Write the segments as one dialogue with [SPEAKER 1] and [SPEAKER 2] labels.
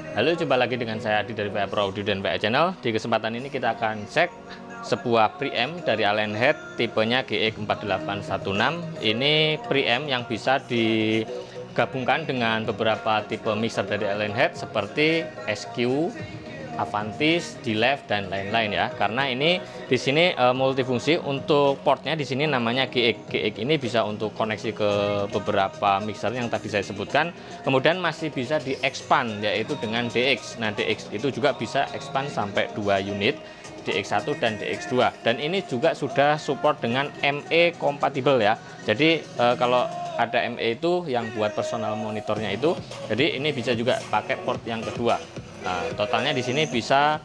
[SPEAKER 1] Halo, jumpa lagi dengan saya Adi dari VA Pro Audio dan VA Channel. Di kesempatan ini kita akan cek sebuah preamp dari Allen Head tipenya GX4816. Ini preamp yang bisa digabungkan dengan beberapa tipe mixer dari Allen Head seperti SQ, Avantis, D-Lev dan lain-lain ya. Karena ini di sini multifungsi. Untuk portnya di sini namanya GX. GX ini bisa untuk koneksi ke beberapa mixer yang tadi saya sebutkan. Kemudian masih bisa di-expand yaitu dengan DX. Nah, DX itu juga bisa expand sampai 2 unit, DX1 dan DX2. Dan ini juga sudah support dengan ME kompatibel ya. Jadi kalau ada ME itu yang buat personal monitornya itu, jadi ini bisa juga pakai port yang kedua. Nah, totalnya di sini bisa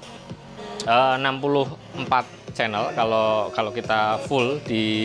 [SPEAKER 1] 64 channel kalau kita full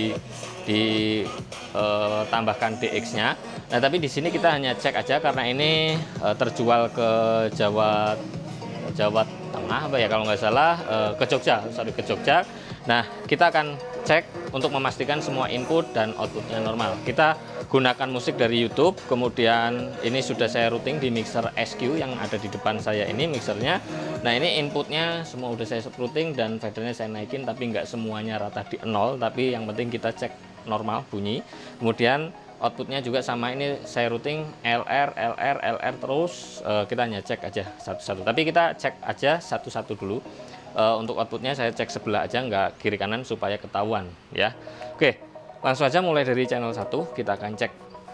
[SPEAKER 1] tambahkan DX-nya. Nah, tapi di sini kita hanya cek aja karena ini terjual ke Jawa Tengah apa ya kalau nggak salah, ke Jogja, ke Jogja. Nah, kita akan cek untuk memastikan semua input dan outputnya normal. Kita gunakan musik dari YouTube, kemudian ini sudah saya routing di mixer SQ yang ada di depan saya ini mixernya. Nah, ini inputnya semua udah saya routing dan fadernya saya naikin, tapi nggak semuanya rata di 0, tapi yang penting kita cek normal bunyi. Kemudian outputnya juga sama, ini saya routing LR terus. Kita hanya cek aja satu-satu, tapi kita cek aja satu-satu dulu. Untuk outputnya saya cek sebelah aja, nggak kiri kanan supaya ketahuan ya. Oke, langsung aja mulai dari channel 1 kita akan cek.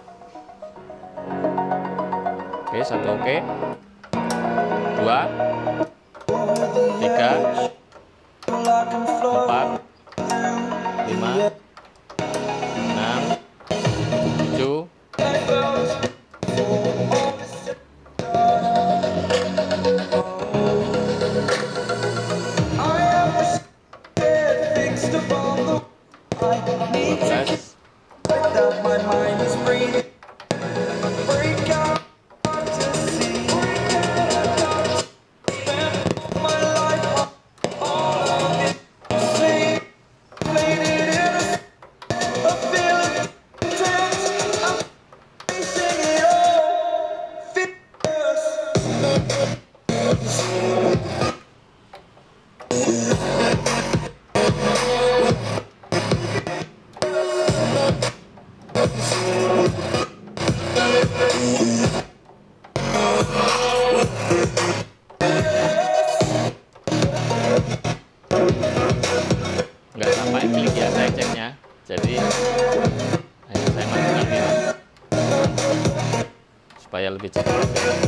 [SPEAKER 1] Oke, 1 oke, 2, 3, 4, 5, 6, 7, nggak sampai klik ya saya ceknya, jadi saya matikan diri supaya lebih cepat.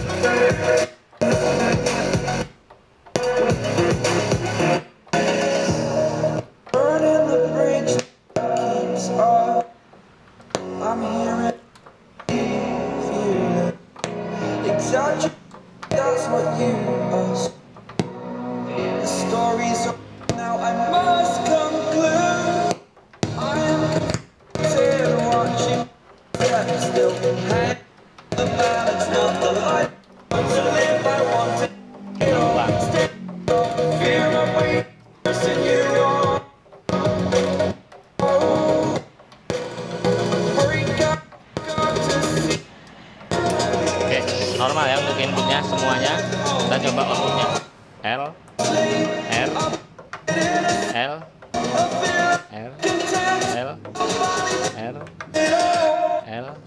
[SPEAKER 1] Normal ya untuk inputnya semuanya. Kita coba outputnya L, R, L, R, L, R, L, L.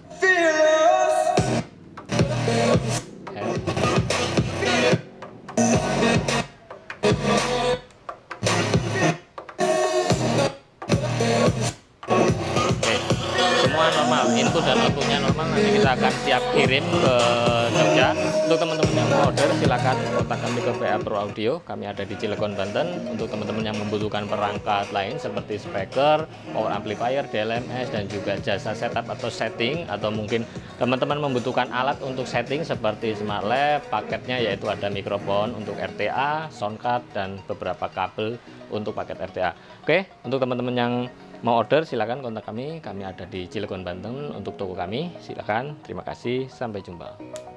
[SPEAKER 1] Semua normal, input dan outputnya normal. Nanti kita akan siap kirim ke Jogja. Untuk teman-teman yang mau order, silakan kontak kami ke VA Pro Audio. Kami ada di Cilegon, Banten. Untuk teman-teman yang membutuhkan perangkat lain seperti speaker, power amplifier, DLMS, dan juga jasa setup atau setting, atau mungkin teman-teman membutuhkan alat untuk setting seperti smart lab, paketnya yaitu ada mikrofon untuk RTA, soundcard, dan beberapa kabel untuk paket RTA. Oke, untuk teman-teman yang mau order silakan kontak kami. Kami ada di Cilegon, Banten untuk toko kami. Silakan. Terima kasih. Sampai jumpa.